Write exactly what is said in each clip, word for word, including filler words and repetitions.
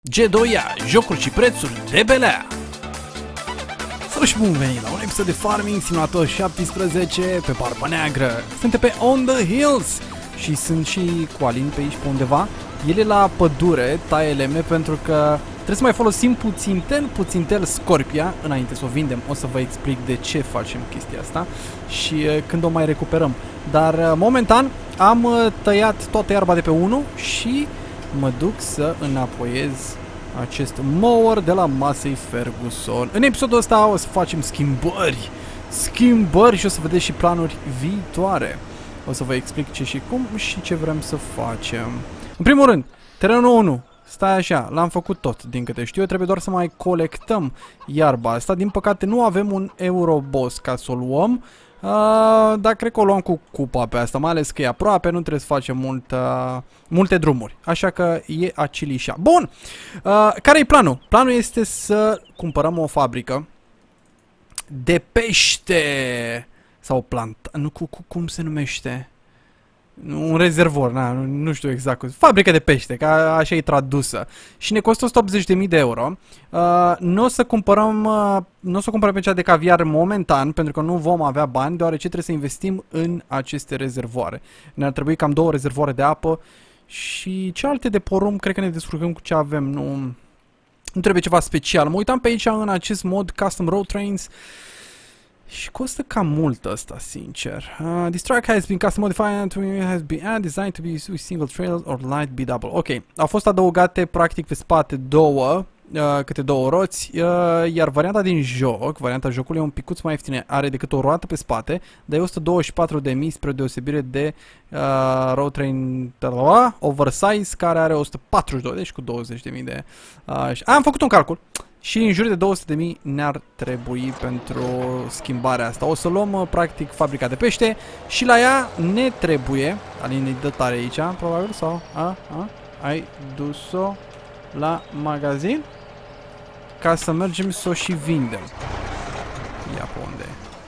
G doi A, jocuri și prețuri de belea. Salut și bun venit la un episod de Farming Simulator șaptesprezece pe Barba Neagră. Suntem pe On The Hills și sunt și cu Alin pe aici pe undeva. El e la pădure, taie lemne pentru că trebuie să mai folosim puțintel, puțintel Scorpia înainte să o vindem. O să vă explic de ce facem chestia asta și uh, când o mai recuperăm. Dar uh, momentan am uh, tăiat toată iarba de pe unu și mă duc să înapoiez acest mower de la Massey Ferguson. În episodul ăsta o să facem schimbări. Schimbări și o să vedeți și planuri viitoare. O să vă explic ce și cum și ce vrem să facem. În primul rând, terenul unu. Stai așa, l-am făcut tot, din câte știu. Trebuie doar să mai colectăm iarba asta. Din păcate nu avem un Euroboss ca să o luăm. Uh, dar cred că o luăm cu cupa pe asta, mai ales că e aproape, nu trebuie să facem mult, uh, multe drumuri. Așa că e acilișa. Bun! Uh, care-i planul? Planul este să cumpărăm o fabrică de pește. Sau plant... Nu, cu, cu, cum se numește? Un rezervor, na, nu, nu știu exact. Fabrică de pește, ca așa e tradusă. Și ne costă o sută optzeci de mii de euro. Uh, nu o să cumpărăm, uh, nu o să cumpărăm pe cea de caviar momentan, pentru că nu vom avea bani, deoarece trebuie să investim în aceste rezervoare. Ne-ar trebui cam două rezervoare de apă și cealaltă de porumb, cred că ne descurcăm cu ce avem. Nu, nu trebuie ceva special. Mă uitam pe aici în acest mod Custom Road Trains. Și costă cam mult ăsta, sincer. Uh, this track has been custom modified and has been uh, designed to be used with single trail or light B double. Ok, au fost adăugate practic pe spate două, uh, câte două roți, uh, iar varianta din joc, varianta jocului e un picuț mai ieftină, are decât o roată pe spate, dar e o sută douăzeci și patru de mii spre deosebire de uh, Road Train Oversize, care are o sută patruzeci și doi, deci cu douăzeci de mii de... Uh, am făcut un calcul. Și în jur de două sute de mii ne-ar trebui pentru schimbarea asta. O să luăm practic fabrica de pește și la ea ne trebuie, Alin îi dă tare aici, probabil, sau a, a, ai dus-o la magazin ca să mergem să o și vindem. Ia pe unde?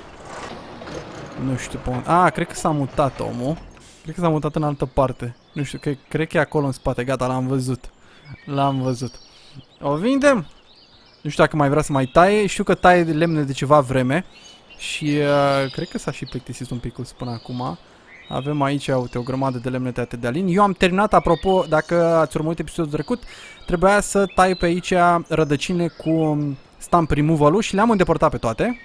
Nu știu pe unde. A, cred că s-a mutat omul. Cred că s-a mutat în altă parte. Nu știu, cred, cred că e acolo în spate. Gata, l-am văzut. L-am văzut. O vindem? Nu știu dacă mai vrea să mai taie. Știu că taie de lemne de ceva vreme. Și uh, cred că s-a și plictisit un pic până acum. Avem aici, uite, o grămadă de lemne tăiate de Alin. Eu am terminat, apropo, dacă ați urmărit episodul trecut, trebuia să tai pe aici rădăcine cu stamp removal-ul și le-am îndepărtat pe toate.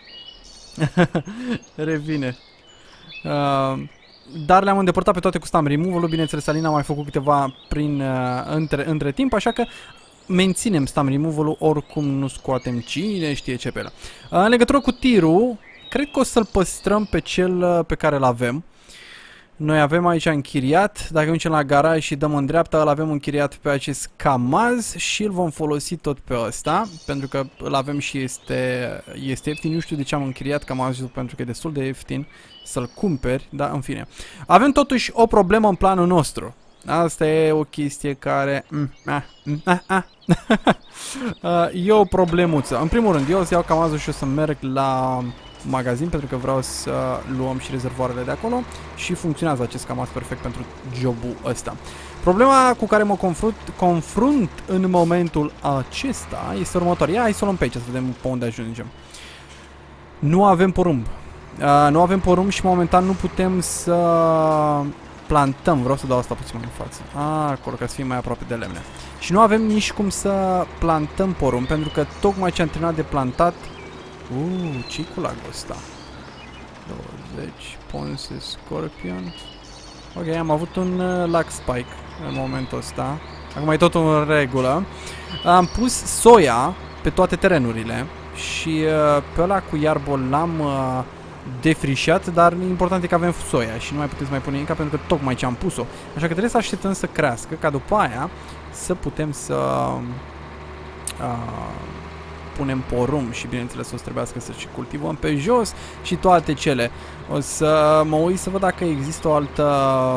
Revine. Uh, dar le-am îndepărtat pe toate cu stamp removal-ul. Bineînțeles, Alin a mai făcut câteva prin, uh, între, între timp, așa că menținem stamp removal-ul, oricum nu scoatem cine știe ce pe ăla. În legătură cu tirul, cred că o să-l păstrăm pe cel pe care îl avem. Noi avem aici închiriat, dacă mergem la garaj și dăm în dreapta, îl avem închiriat pe acest Kamaz și îl vom folosi tot pe ăsta, pentru că îl avem și este, este ieftin. Nu știu de ce am închiriat Kamazul, pentru că e destul de ieftin să-l cumperi, dar în fine. Avem totuși o problemă în planul nostru. Asta e o chestie care... Mm, ah, mm, ah, ah. uh, e o problemuță. În primul rând, eu o să iau Kamazul și o să merg la magazin, pentru că vreau să luăm și rezervoarele de acolo. Și funcționează acest Kamaz perfect pentru jobul ăsta. Problema cu care mă confrunt, confrunt în momentul acesta este următoarea. Ia, hai să o luăm pe aici, să vedem pe unde ajungem. Nu avem porumb. Uh, nu avem porumb și momentan nu putem să... plantăm, vreau să dau asta puțin mai în față. Ah, acolo, ca să fie mai aproape de lemne. Și nu avem nici cum să plantăm porumb, pentru că tocmai ce am terminat de plantat... Uuu, ce-i cu lagul ăsta? douăzeci, Ponce, Scorpion... Ok, am avut un uh, lag spike în momentul ăsta. Acum e totul în regulă. Am pus soia pe toate terenurile și uh, pe ăla cu iarbă l-am... Uh, defrișat, dar important e că avem soia și nu mai puteți mai pune nimic pentru că tocmai ce am pus-o. Așa că trebuie să așteptăm să crească, ca după aia să putem să uh, punem porumb și bineînțeles o să trebuiască să și cultivăm pe jos și toate cele. O să mă uit să văd dacă există o altă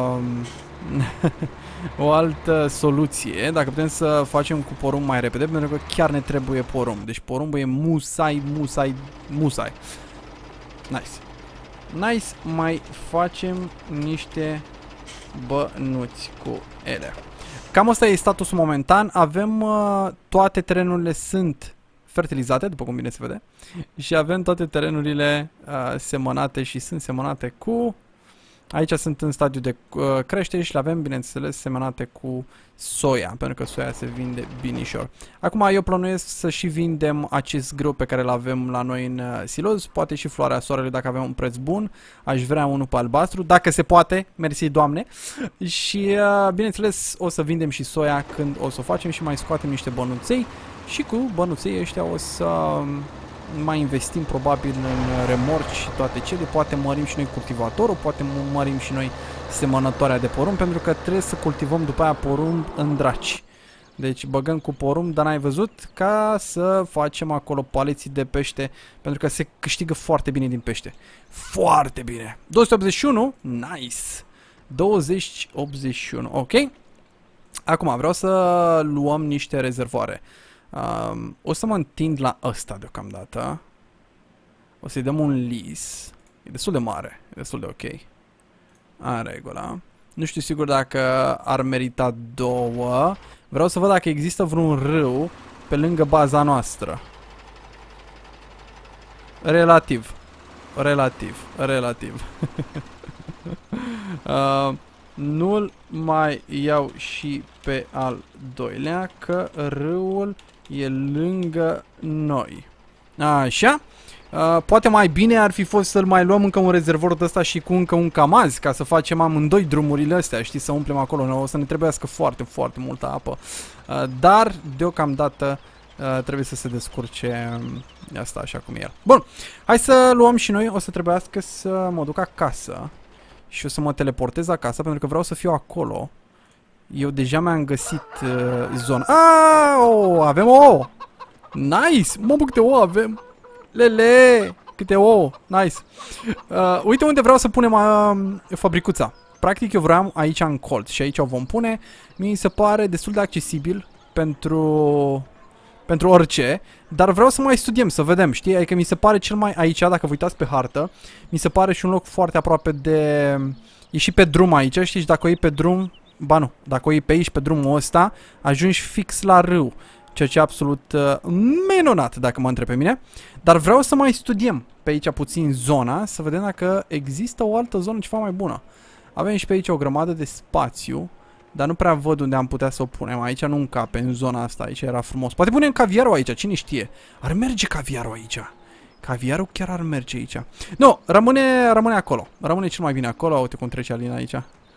o altă soluție, dacă putem să facem cu porumb mai repede, pentru că chiar ne trebuie porumb. Deci porumbul e musai, musai, musai. Nice. Nice, mai facem niște bănuți cu ele. cam asta e statusul momentan. Avem uh, toate terenurile sunt fertilizate, după cum bine se vede. Și avem toate terenurile uh, semănate și sunt semănate cu... Aici sunt în stadiu de uh, creștere și le avem, bineînțeles, semănate cu soia, pentru că soia se vinde binișor. Acum eu plănuiesc să și vindem acest grâu pe care îl avem la noi în uh, siloz, poate și floarea soarelui dacă avem un preț bun. Aș vrea unul pe albastru, dacă se poate, mersi Doamne. Și uh, bineînțeles o să vindem și soia când o să o facem și mai scoatem niște bănuței și cu bănuței ăștia o să... Uh, mai investim probabil în remorci și toate cele, poate mărim și noi cultivatorul, poate mărim și noi semănătoarea de porumb, pentru că trebuie să cultivăm după aia porumb în draci. Deci băgăm cu porumb, dar n-ai văzut, ca să facem acolo paleții de pește, pentru că se câștigă foarte bine din pește. Foarte bine! două sute optzeci și unu? Nice! douăzeci optzeci și unu, ok? Acum vreau să luăm niște rezervoare. Um, o să mă întind la ăsta deocamdată. O să-i dăm un lease. E destul de mare, e destul de ok. În regulă. Nu știu sigur dacă ar merita două. Vreau să văd dacă există vreun râu pe lângă baza noastră. Relativ. Relativ. Relativ. uh, Nu-l mai iau și pe al doilea, că râul e lângă noi. Așa. Uh, poate mai bine ar fi fost să-l mai luăm încă un rezervor de ăsta și cu încă un camaz, ca să facem amândoi drumurile astea, știi, să umplem acolo. O să ne trebuiască foarte, foarte multă apă. Uh, dar, deocamdată, uh, trebuie să se descurce asta așa cum e el. Bun, hai să luăm și noi, o să trebuiască să mă duc acasă. Și o să mă teleportez acasă, pentru că vreau să fiu acolo. Eu deja mi-am găsit uh, zona. Aaaa, avem ouă! Nice! Mă, bă, câte ouă avem! Lele! Câte ouă! Nice! Uh, uite unde vreau să punem uh, fabricuța. Practic eu vreau aici în colț și aici o vom pune. Mi se pare destul de accesibil pentru... pentru orice, dar vreau să mai studiem, să vedem, știi? Adică mi se pare cel mai aici, dacă vă uitați pe hartă, mi se pare și un loc foarte aproape de... E și pe drum aici, știi? Și dacă o iei pe drum... Ba nu, dacă o iei pe aici, pe drumul ăsta, ajungi fix la râu. Ceea ce e absolut uh, minunat, dacă mă întreb pe mine. Dar vreau să mai studiem pe aici puțin zona, să vedem dacă există o altă zonă ceva mai bună. Avem și pe aici o grămadă de spațiu. Dar nu prea văd unde am putea să o punem. Aici nu încape, în zona asta. Aici era frumos. Poate punem caviarul aici, cine știe. Ar merge caviarul aici. Caviarul chiar ar merge aici. Nu, rămâne, rămâne acolo. Rămâne cel mai bine acolo. Uite cum trece Alina aici.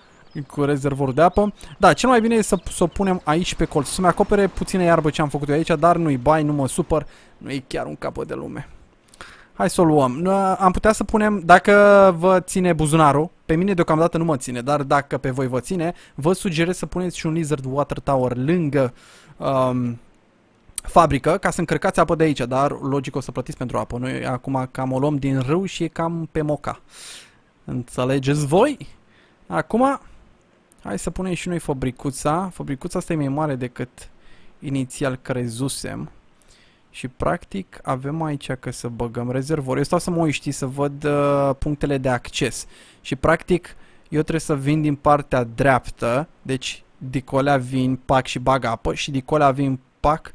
Cu rezervorul de apă. Da, cel mai bine e să, să o punem aici pe colț. Să-mi acopere puțină iarbă ce am făcut eu aici. Dar nu-i bai, nu mă supăr. Nu e chiar un capăt de lume. Hai să o luăm. Am putea să punem, dacă vă ține buzunarul, pe mine deocamdată nu mă ține, dar dacă pe voi vă ține, vă sugerez să puneți și un Lizard Water Tower lângă um, fabrică, ca să încărcați apă de aici, dar logic o să plătiți pentru apă. Noi acum cam o luăm din râu și e cam pe moca. Înțelegeți voi? Acum, hai să punem și noi fabricuța. Fabricuța asta e mai mare decât inițial crezusem. Și practic avem aici că să băgăm rezervor. Eu stau să mă uit, știi, să văd uh, punctele de acces. Și practic eu trebuie să vin din partea dreaptă. Deci dicolea vin, pac și bag apă. Și dicolea vin, pac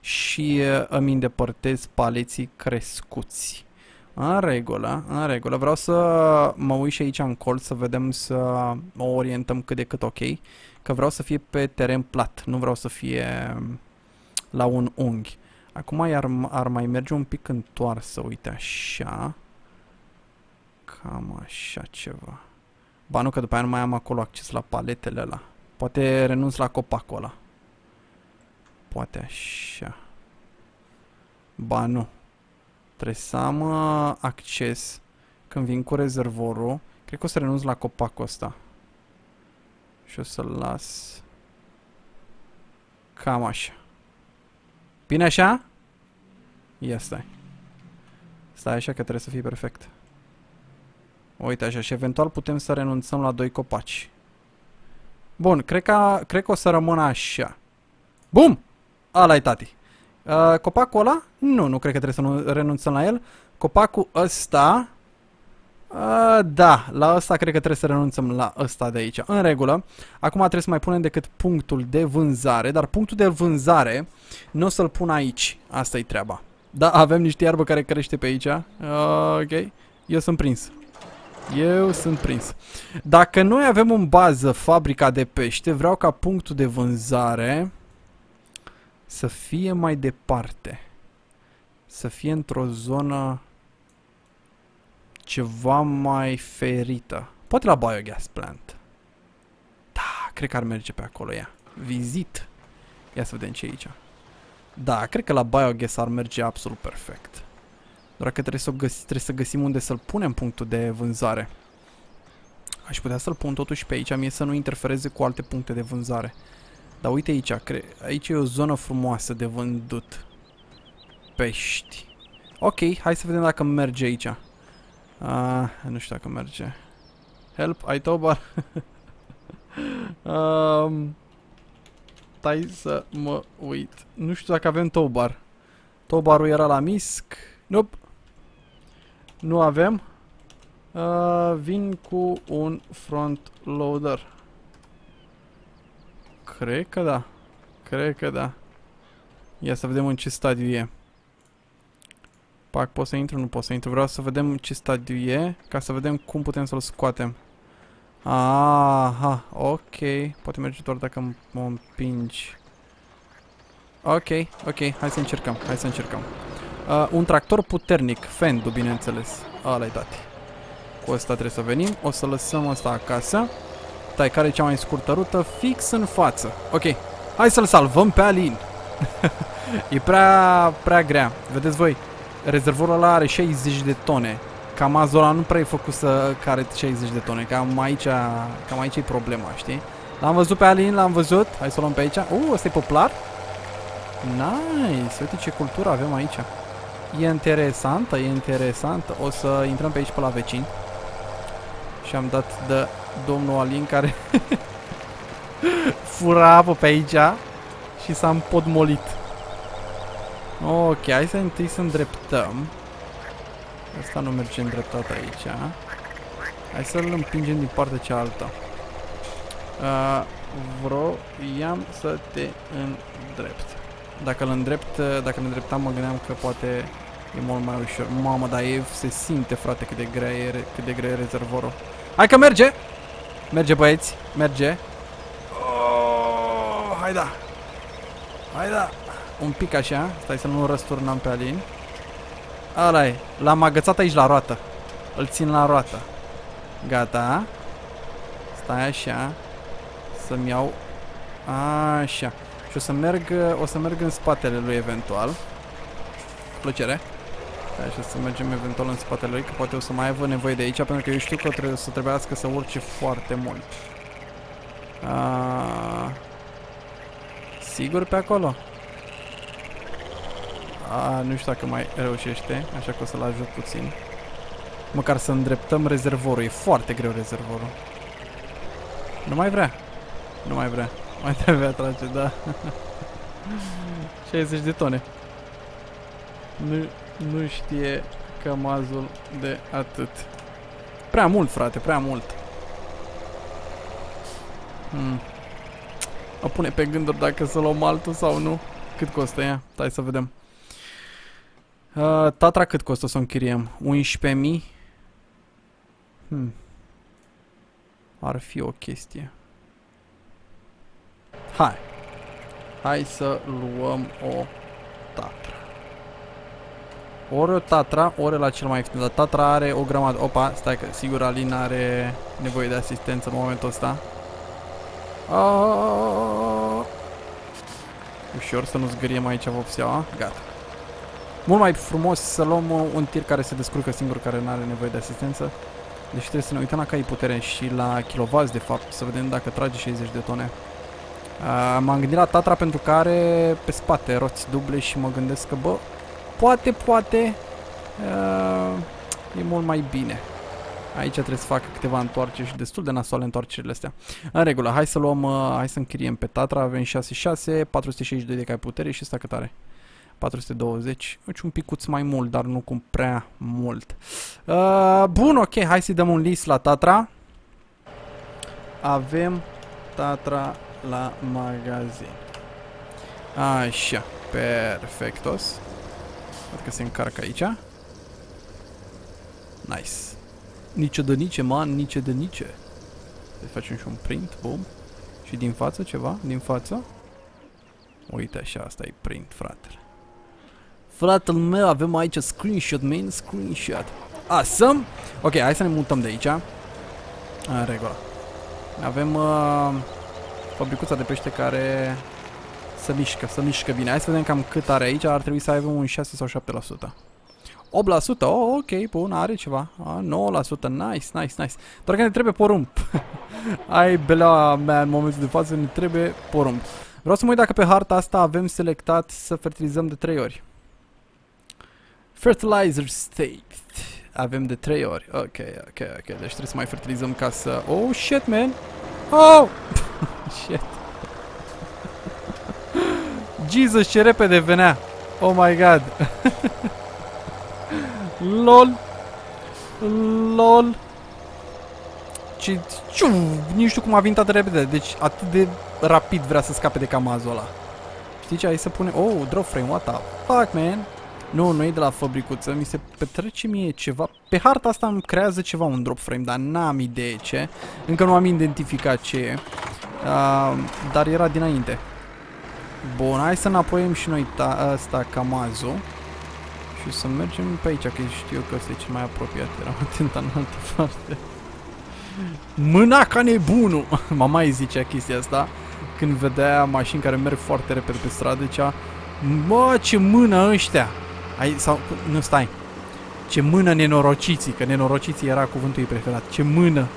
și uh, îmi îndepărtez paleții crescuți. În regulă, în regulă. Vreau să mă uit și aici în colț să vedem, să o orientăm cât de cât ok. Că vreau să fie pe teren plat. Nu vreau să fie la un unghi. Acum ar, ar mai merge un pic întoarsă, uite așa. Cam așa ceva. Ba nu, că după aia nu mai am acolo acces la paletele ăla. Poate renunț la copacul ăla. Poate așa. Ba nu. Trebuie să am uh, acces când vin cu rezervorul. Cred că o să renunț la copacul ăsta. Și o să-l las cam așa. Bine așa? Ia stai. Stai așa că trebuie să fie perfect. Uite așa și eventual putem să renunțăm la doi copaci. Bun, cred că, cred că o să rămână așa. Bum! Ăla-i tati. Uh, copacul ăla? Nu, nu cred că trebuie să nu renunțăm la el. Copacul ăsta... Uh, da, la ăsta cred că trebuie să renunțăm la ăsta de aici. În regulă. Acum trebuie să mai punem decât punctul de vânzare. Dar punctul de vânzare nu o să-l pun aici. Asta e treaba. Da, avem niște iarbă care crește pe aici. Uh, ok. Eu sunt prins. Eu sunt prins. Dacă noi avem în bază fabrica de pește, vreau ca punctul de vânzare să fie mai departe. Să fie într-o zonă ceva mai ferită. Poate la biogas plant. Da, cred că ar merge pe acolo ea. Vizit. Ia să vedem ce e aici. Da, cred că la biogas ar merge absolut perfect. Doar că trebuie să, găsi, trebuie să găsim unde să-l punem punctul de vânzare. Aș putea să-l pun totuși pe aici, mie să nu interfereze cu alte puncte de vânzare. Dar uite aici, aici e o zonă frumoasă de vândut pești. Ok, hai să vedem dacă merge aici. Uh, nu știu dacă merge. Help, ai tobar? um, stai să mă uit. Nu știu dacă avem tobar. Tobarul era la misc. Nope. Nu avem. Uh, vin cu un front loader. Cred că da. Cred că da. Ia să vedem în ce stadiu e. Pac, pot să intru? Nu pot să intru. Vreau să vedem ce stadiu e, ca să vedem cum putem să-l scoatem. Aha, ok. Poate merge doar dacă mă împingi. Ok, ok. Hai să încercăm. Hai să încercăm. Uh, un tractor puternic. Fendu, bineînțeles. Ăla-i tati. Cu ăsta trebuie să venim. O să lăsăm ăsta acasă. Tai, care e cea mai scurtă rută? Fix în față. Ok. Hai să-l salvăm pe Alin. E prea, prea grea. Vedeți voi? Rezervorul ăla are șaizeci de tone. Camazul ăla nu prea e făcut să care șaizeci de tone. Cam aici, cam aici e problema, știi? L-am văzut pe Alin, l-am văzut. Hai să o luăm pe aici. Uh, ăsta e poplar. Nice. Uite ce cultură avem aici. E interesantă, e interesantă. O să intrăm pe aici pe la vecini. Și am dat de domnul Alin care fura apă pe aici și s-a împodmolit. Ok, hai să întâi să îndreptăm. Asta nu merge îndreptat aici. Hai să-l împingem din partea cealaltă. Uh, vroiam să te îndrept. Dacă îl îndrept, dacă îl îndreptam, mă gândeam că poate e mult mai ușor. Mamă, dar e, se simte, frate, cât de grea e, cât de grea e rezervorul. Hai că merge! Merge, băieți, merge. Oh, hai da! Hai da! Un pic așa, stai să nu răsturnăm pe Alin. Ăla e, l-am agățat aici la roată. Îl țin la roată. Gata. Stai așa. Să-mi iau. Așa. Și o să merg, o să merg în spatele lui eventual. Plăcere. Așa, să mergem eventual în spatele lui, că poate o să mai aibă nevoie de aici, pentru că eu știu că trebuie să trebuiască să urce foarte mult. A... Sigur pe acolo? A, nu știu dacă mai reușește, așa că o să-l ajut puțin. Măcar să îndreptăm rezervorul, e foarte greu rezervorul. Nu mai vrea. Nu mai vrea. Mai trebuie atrage, da. șaizeci de tone. Nu, nu știe cămazul de atât. Prea mult, frate, prea mult. Hmm. O pune pe gânduri dacă să luăm altul sau nu. Cât costă ea? Hai să vedem. Uh, Tatra cât costă să o închiriem? unsprezece mii? Hmm. Ar fi o chestie. Hai. Hai să luăm o Tatra. Ori o Tatra, ori la cel mai ieftin. Dar Tatra are o grămadă. Opa, stai că sigur Alin are nevoie de asistență în momentul ăsta. Aaaa. Ușor să nu zgâriem aici vopseaua. Gata. Mult mai frumos să luăm un tir care se descurcă singur, care nu are nevoie de asistență. Deci trebuie să ne uităm la cai putere și la kilowați, de fapt, să vedem dacă trage șaizeci de tone. Uh, M-am gândit la Tatra pentru că are pe spate roți duble și mă gândesc că, bă, poate, poate, uh, e mult mai bine. Aici trebuie să facă câteva întoarceri și destul de nasoale întoarcerile astea. În regulă, hai să luăm, uh, hai să închiriem pe Tatra, avem șase șase, patru sute șaizeci și doi de cai putere și ăsta cât are? patru sute douăzeci. Deci un picuț mai mult, dar nu cum prea mult. Uh, bun, ok, hai să-i dăm un list la Tatra. Avem Tatra la magazin. Așa, perfectos. Văd că se încarcă aici. Nice. Nici de nici, man, nici de nici. Să facem și un print, bum. Și din față ceva? Din față? Uite așa, asta e print, fratele. Fratele meu, avem aici screenshot, man, screenshot. Awesome! Ok, hai să ne mutăm de aici. În regulă. Avem uh, fabricuța de pește care se mișcă, se mișcă bine. Hai să vedem cam cât are aici. Ar trebui să aibă un șase sau șapte la sută. opt la sută, oh, ok, bun, are ceva. Ah, nouă la sută, nice, nice, nice. Doar că ne trebuie porumb. Ai belea mea în momentul de față, ne trebuie porumb. Vreau să mă uit dacă pe harta asta avem selectat să fertilizăm de trei ori. Fertilizer state. Avem de trei ori. Ok, ok, ok. Deci trebuie să mai fertilizăm ca să... Oh, shit, man! Oh! Shit. Jesus, ce repede venea! Oh my god! LOL! LOL! Ce... Ciu, nici știu cum a venit atât de repede. Deci atât de rapid vrea să scape de camazul ăla. Știi ce? Hai să pune... Oh, drop frame, what the fuck, man? Nu, nu e de la fabricuță, mi se petrece mie ceva. Pe harta asta îmi creează ceva un drop frame, dar n-am idee ce. Încă nu am identificat ce e. Uh, dar era dinainte. Bun, hai să înapoiem și noi asta camazul. Și să mergem pe aici, că știu că ăsta e cel mai apropiat. Eram atent în altă parte. Mâna ca nebunul! Mama îi zicea chestia asta când vedea mașini care merg foarte repede pe stradă, zicea: mă, ce mână ăștia! Ai, sau, nu, stai. Ce mână nenorociții, că nenorociții era cuvântul ei preferat. Ce mână!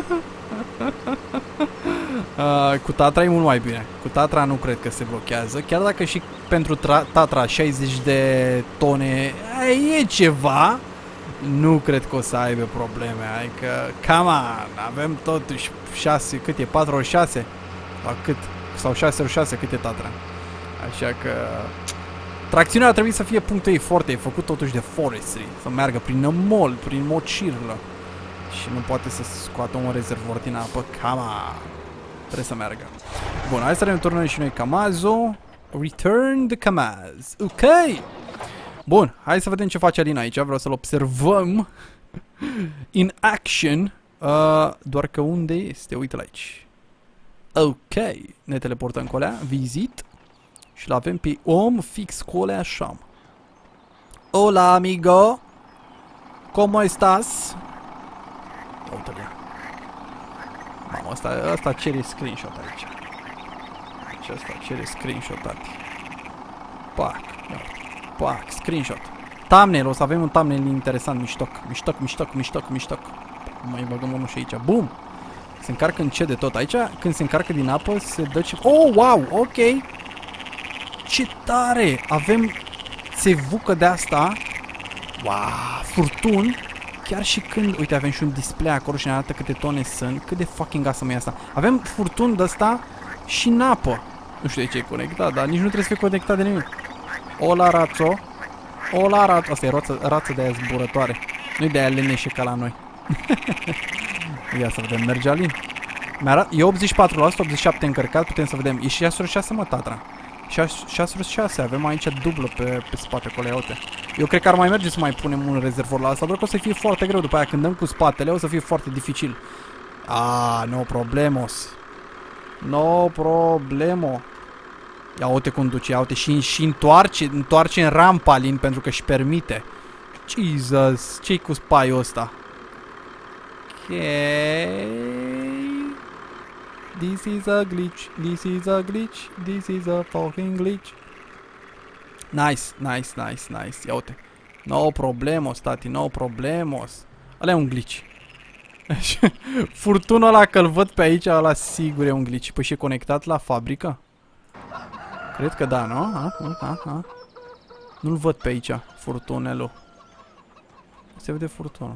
uh, cu Tatra e mult mai bine. Cu Tatra nu cred că se blochează. Chiar dacă și pentru Tatra șaizeci de tone e ceva, nu cred că o să aibă probleme. Adică, come on, avem totuși șase, cât e? patru ori șase? Sau cât? Sau șase ori șase, cât e Tatra? Așa că... Tracțiunea ar trebui să fie punctul ei forte, e făcut totuși de forestry, să meargă prin nămol, prin mocirlă. Și nu poate să scoată un rezervor din apă, cama. Trebuie să meargă. Bun, hai să returnăm și noi camazul. Return the camaz. Ok. Bun, hai să vedem ce face Alina aici, vreau să-l observăm. In action. Uh, doar că unde este? Uite-l aici. Ok, ne teleportăm cu alea, visit. Și l-avem pe om fix cu alea așa. Hola, amigo. ¿Cómo estás? Uite-l. Mamă, ăsta, ăsta cere screenshot aici. Deci ăsta cere screenshot-at. Pac, pac, screenshot. Thumbnail, o să avem un thumbnail interesant, miștoc, miștoc, miștoc, miștoc, miștoc. Mai băgăm unul și aici, boom. Se încarcă încet de tot. Aici, când se încarcă din apă, se dă ce... Oh, wow, ok. Ce tare! Avem țevucă de asta. Wow, furtun. Chiar și când... Uite, avem și un display acolo și ne arată câte tone sunt. Cât de fucking awesome e asta. Avem furtun de asta și în apă. Nu știu de ce e conectat, dar nici nu trebuie să fie conectat de nimic. Ola, rațo. Ola, rațo. Asta e rață, rață de aia zburătoare. Nu-i de aia leneșe ca la noi. Ia să vedem, merge Alin. E optzeci și patru la sută, optzeci și șapte încărcat, putem să vedem. E șase ori șase, mă, Tatra. șase ori șase, avem aici dublă pe, pe spate cu alea, uite. Eu cred că ar mai merge să mai punem un rezervor la asta, doar că o să fie foarte greu după aia, când dăm cu spatele, o să fie foarte dificil. Ah, no problemos. No problemo. Ia uite cum duce, ia uite, și, și întoarce, întoarce în rampa, Alin, pentru că își permite. Jesus, ce-i cu spaiul ăsta? Okay. This is a glitch, this is a glitch, this is a fucking glitch. Nice, nice, nice, nice. Ia uite. No problemos, tati, no problemos. Ăla e un glitch. Furtunul ăla că-l văd pe aici, ăla sigur e un glitch. Păi și e conectat la fabrică? Cred că da, nu? Ha, ha, ha. Nu-l văd pe aici, furtunelul. Se vede furtunul.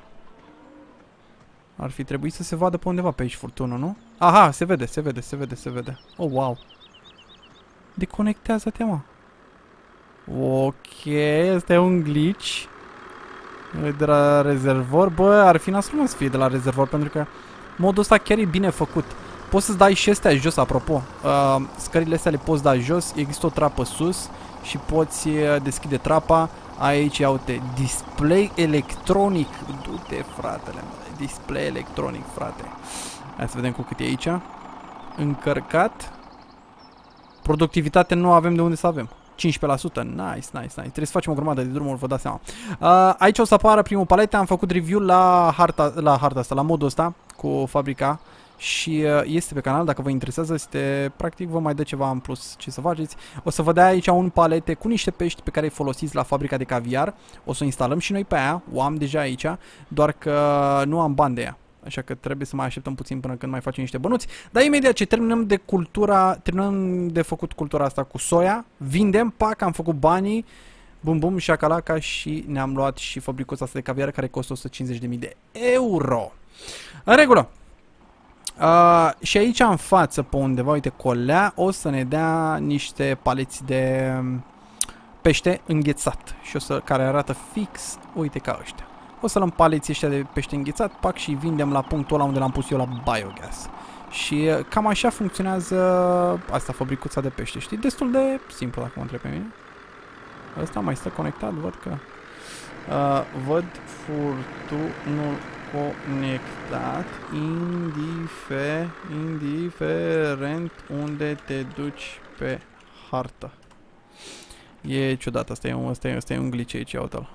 Ar fi trebuit să se vadă pe undeva pe aici furtunul, nu? Aha, se vede, se vede, se vede, se vede. Oh, wow. Deconectează-te, mă. Ok, ăsta e un glitch. De la rezervor. Bă, ar fi nasul să fie de la rezervor, pentru că modul ăsta chiar e bine făcut. Poți să-ți dai și astea jos, apropo. Uh, scările astea le poți da jos, există o trapă sus și poți uh, deschide trapa. Aici, ia uite, display electronic. Du-te, fratele, display electronic, frate. Hai să vedem cu cât e aici. Încărcat. Productivitate nu avem de unde să avem. cincisprezece la sută, nice, nice, nice. Trebuie să facem o grămadă de drumuri, vă dați seama. Uh, aici o să apară primul palete, am făcut review la harta, la harta asta, la modul ăsta, cu fabrica. Și uh, este pe canal, dacă vă interesează, este, practic vă mai dă ceva în plus ce să faceți. O să vă dea aici un palete cu niște pești pe care îi folosiți la fabrica de caviar. O să o instalăm și noi pe aia, o am deja aici, doar că nu am bani de ea. Așa că trebuie să mai așteptăm puțin până când mai facem niște bănuți. Dar imediat ce terminăm de cultura, terminăm de făcut cultura asta cu soia, vindem, pac, am făcut banii, bum bum, șacalaca și ne-am luat și fabricuța asta de caviar care costă o sută cincizeci de mii de euro. În regulă. Uh, și aici în față, pe undeva, uite, colea, o să ne dea niște paleți de pește înghețat. Și o să, care arată fix, uite, ca ăștia. O să luăm paleții ăștia de pește înghețat, pac, și vindem la punctul ăla unde l-am pus eu la biogas. Și cam așa funcționează asta, fabricuța de pește. Știi? Destul de simplu, dacă mă întreb pe mine. Ăsta mai stă conectat, văd că... Uh, văd furtunul conectat, indife, indiferent unde te duci pe hartă. E ciudat, asta e un, asta e, asta e un glitch aici, uite-l.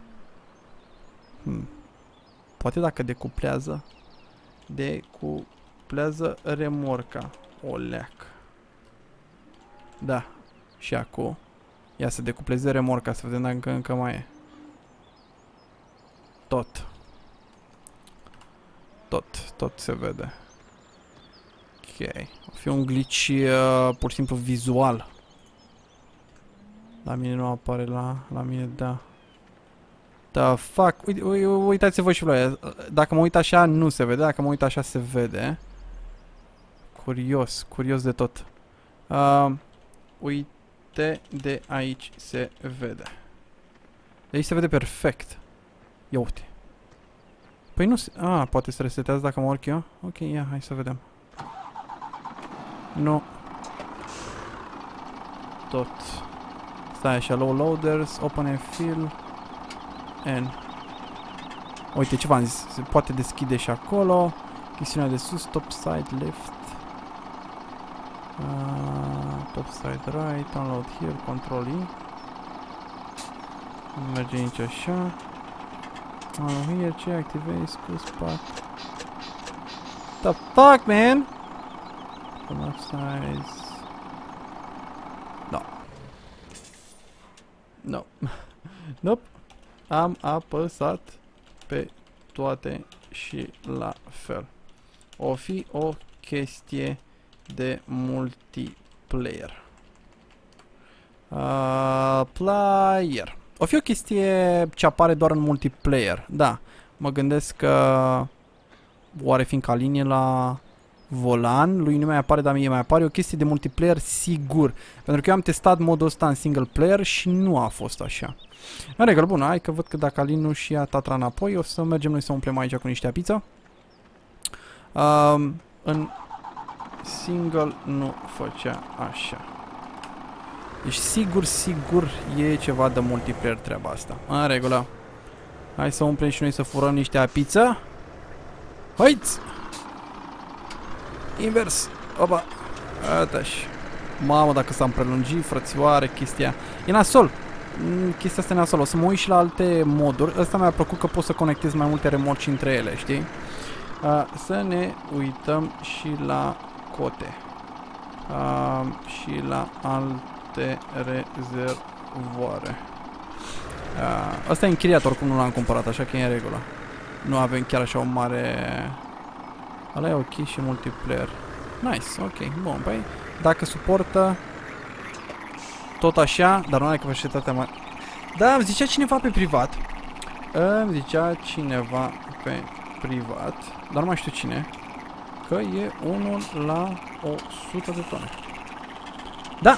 Hmm. Poate dacă decuplează, decuplează remorca, o leac. Da, și acum, ia să decupleze remorca, să vedem dacă încă mai e. Tot. Tot, tot se vede. Ok. O fi un glitch uh, pur și simplu vizual. La mine nu apare, la, la mine da. The fuck? Uite, uitați-vă și voi. Dacă mă uit așa, nu se vede. Dacă mă uit așa, se vede. Curios, curios de tot. Uh, uite, de aici se vede. De aici se vede perfect. Ia uite. Păi nu se... Ah, poate să resetează dacă mă urc eu? Ok, ia, hai să vedem. Nu. Tot. Stai așa, low loaders, open and fill. N. Uite, ce v-am zis, se poate deschide și acolo. Chestiunea de sus, top side left. Uh, top side right, unload here, control E. Merge aici așa. Uh, here, ce activezi cu spate. The fuck, man? Enough size. No. No. Nope. Am apăsat pe toate și la fel. O fi o chestie de multiplayer. Uh, player. O fi o chestie ce apare doar în multiplayer. Da. Mă gândesc că oare fiind ca linie la volan, lui nu mai apare, dar mie mai apare. O chestie de multiplayer sigur. Pentru că eu am testat modul ăsta în single player și nu a fost așa. În regulă, bună, hai că văd că dacă Alin nu și ia Tatra înapoi, o să mergem noi să umplem aici cu niște apiță. Um, în single nu făcea așa. Deci sigur, sigur e ceva de multiplayer treaba asta. În regulă. Hai să umplem și noi să furăm niște apiță. Haiți! Invers. Opa. Atași. Mamă, dacă s-a prelungit, frățioare, chestia. E nasol. Chestia asta e nasol. O să mă uit și la alte moduri. Asta mi-a plăcut că poți să conectezi mai multe remorci între ele, știi? Uh, să ne uităm și la cote. Uh, și la alte rezervoare. Uh, asta e închiriat, oricum nu l-am cumpărat, așa că e în regulă. Nu avem chiar așa o mare... Ăla e ok și multiplayer. Nice, ok, bun, băi. Dacă suportă tot așa, dar nu are capacitatea mai... Da, îmi zicea cineva pe privat. Îmi zicea cineva pe privat, dar nu mai știu cine, că e unul la o sută de tone. Da,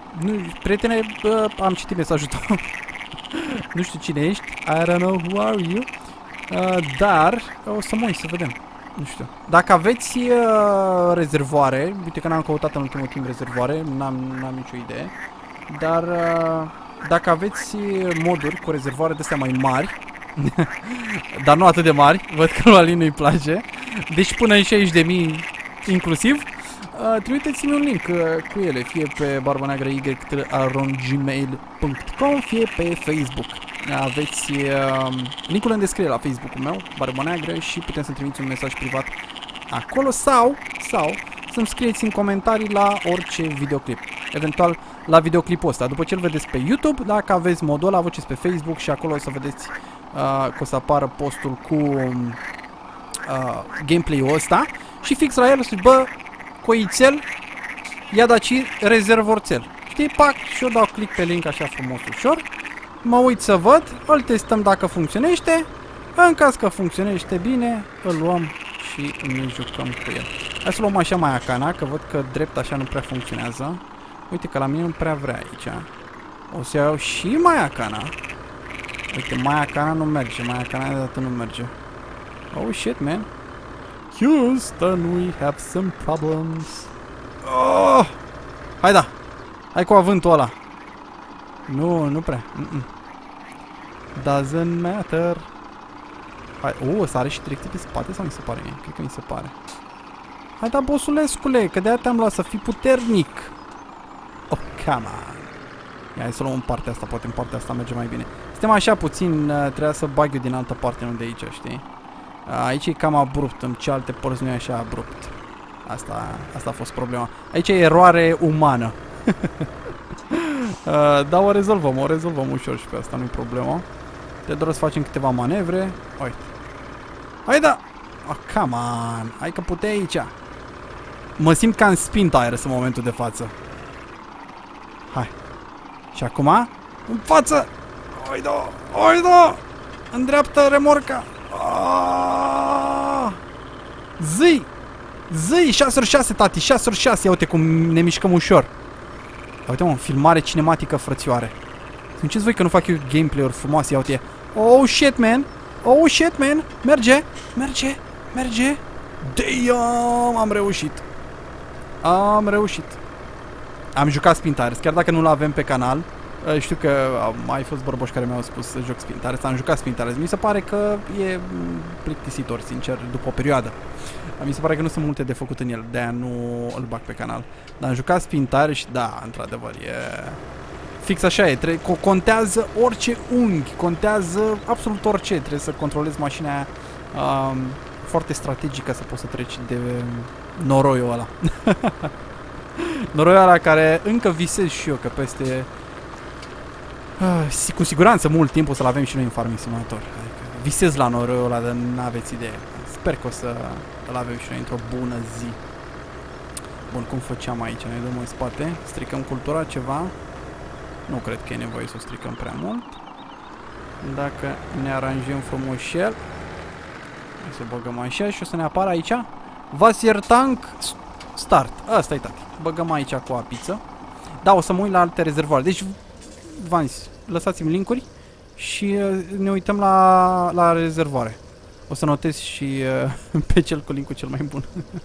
Nu, prietene, bă, am citit mesajul tău. Nu știu cine ești. I don't know who are you. Uh, dar o să mă uit să vedem. Nu știu. Dacă aveți uh, rezervoare, uite că n-am căutat în ultimul timp rezervoare, n-am nicio idee. Dar uh, dacă aveți moduri cu rezervoare de astea mai mari, dar nu atât de mari, văd că lui Alin nu-i place, deci până în șaizeci de mii inclusiv, uh, trimiteți-mi un link uh, cu ele, fie pe barbaneagră y arond gmail punct com, fie pe Facebook. Aveți uh, linkul în descriere la Facebook-ul meu, Barba Neagră, și putem să-mi trimiți un mesaj privat acolo sau, sau să-mi scrieți în comentarii la orice videoclip. Eventual la videoclipul ăsta. După ce îl vedeți pe YouTube, dacă aveți modul ăla, vă pe Facebook și acolo o să vedeți uh, că o să apară postul cu uh, gameplay-ul ăsta și fix la el o să zic, bă, coițel, ia daci rezervorțel. Știi, pac, și eu dau click pe link așa frumos ușor. Mă uit să văd, îl testăm dacă funcționește. În caz că funcționește bine, îl luăm și ne jucăm cu el. Hai să luăm așa Maia-Cana, că văd că drept așa nu prea funcționează. Uite că la mine nu prea vrea aici. O să iau și Maia-Cana. Uite, Maia-Cana nu merge, Maia-Cana de dată nu merge. Oh shit, man. Houston, we have some problems. Oh! Hai da! Hai cu avântul ăla. Nu, nu prea. Mm -mm. Doesn't matter. Hai, o, să are și direcție pe spate sau mi se pare mie? Cred că mi se pare. Hai da, bossulescule, că de-aia te-am luat să fii puternic. Oh, come on. Ia, hai să luăm în partea asta, poate în partea asta merge mai bine. Suntem așa puțin, trebuia să bag eu din altă parte, nu de aici, știi? Aici e cam abrupt, în cealaltă părți nu e așa abrupt. Asta, asta a fost problema. Aici e eroare umană. Uh, dar o rezolvăm, o rezolvăm ușor și pe asta nu-i problemă. Te doar să facem câteva manevre. Uite. Hai da! Oh, come on! Hai că puteai aici. Mă simt ca în spin tires în momentul de față. Hai. Și acum? În față! Oi da! Oi da! În dreapta remorca! Ah! Zi! Zi! șase ori șase, tati! șase ori șase! Ia uite cum ne mișcăm ușor. Uite, mă, filmare cinematică, frățioare. Ziceți voi că nu fac eu gameplay-uri frumoase, ia uite. Oh shit, man! Oh shit, man! Merge! Merge! Merge! Damn! Am reușit! Am reușit! Am jucat Spin Tires, chiar dacă nu-l avem pe canal. Știu că au mai fost bărboși care mi-au spus să joc Spin Tires, am jucat Spin Tires. Mi se pare că e plictisitor, sincer, după o perioadă. Mi se pare că nu sunt multe de făcut în el, de-aia nu îl bag pe canal. Dar am jucat Spin Tires și da, într-adevăr, e... Fix așa e, contează orice unghi, contează absolut orice. Trebuie să controlezi mașina aia um, foarte strategică să poți să treci de noroiul ăla. Noroiul ăla care încă visez și eu, că peste... Uh, cu siguranță mult timp o să-l avem și noi în Farming Simulator. Adică visez la noroiul ăla, dar n-aveți idee. Sper că o să îl avem și noi într-o bună zi. Bun, cum făceam aici? Ne dăm în spate, stricăm cultura ceva. Nu cred că e nevoie să o stricăm prea mult. Dacă ne aranjăm frumoșel, să băgăm așa și o să ne apară aici Vasier Tank Start. Asta e, tati. Băgăm aici cu apiță. Da, o să mă uit la alte rezervoare. Deci, v-am zis, lăsați-mi linkuri și uh, ne uităm la, la rezervoare. O să notez și uh, pe cel cu linkul cel mai bun.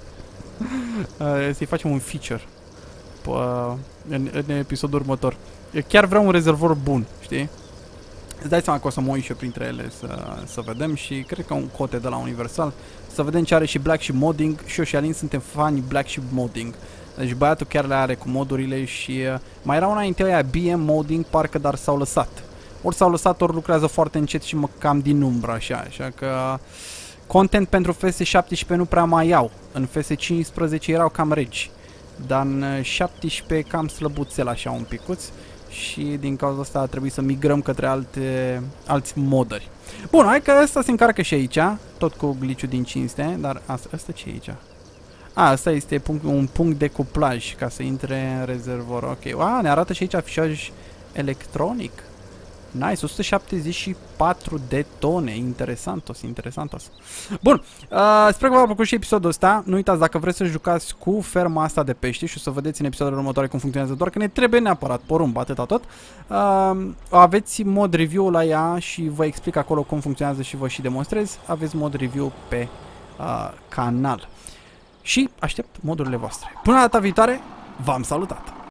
uh, Să-i facem un feature uh, în, în episodul următor. Eu chiar vreau un rezervor bun, știi? Îți dai seama că o să mă uit și eu printre ele să, să vedem și cred că un cote de la Universal. Să vedem ce are și Black Sheep Modding. Și eu și Alin suntem fani Black Sheep Modding. Deci băiatul chiar le are cu modurile și uh, mai era una dintre aia B M Modding, parcă, dar s-au lăsat. Ori s-au lăsat, ori lucrează foarte încet și mă cam din umbră așa, așa că content pentru F S șaptesprezece nu prea mai iau. În F S cincisprezece erau cam regi, dar în șaptesprezece cam slăbuțel așa un picuț și din cauza asta a trebuit să migrăm către alte, alți modări. Bun, hai că ăsta se încarcă și aici, tot cu glitch-ul din cinste, dar asta, asta ce e aici? A, asta este punct, un punct de cuplaj ca să intre în rezervor. Ok, a, ne arată și aici afișaj electronic. Nice, o sută șaptezeci și patru de tone. Interesantos, interesantos. Bun, uh, sper că v-a plăcut și episodul ăsta. Nu uitați, dacă vreți să jucați cu ferma asta de pești și o să vedeți în episoadele următoare cum funcționează, doar că ne trebuie neapărat porumb, atâta tot. Uh, aveți mod review la ea și vă explic acolo cum funcționează și vă și demonstrez. Aveți mod review pe uh, canal. Și aștept modurile voastre. Până data viitoare, v-am salutat!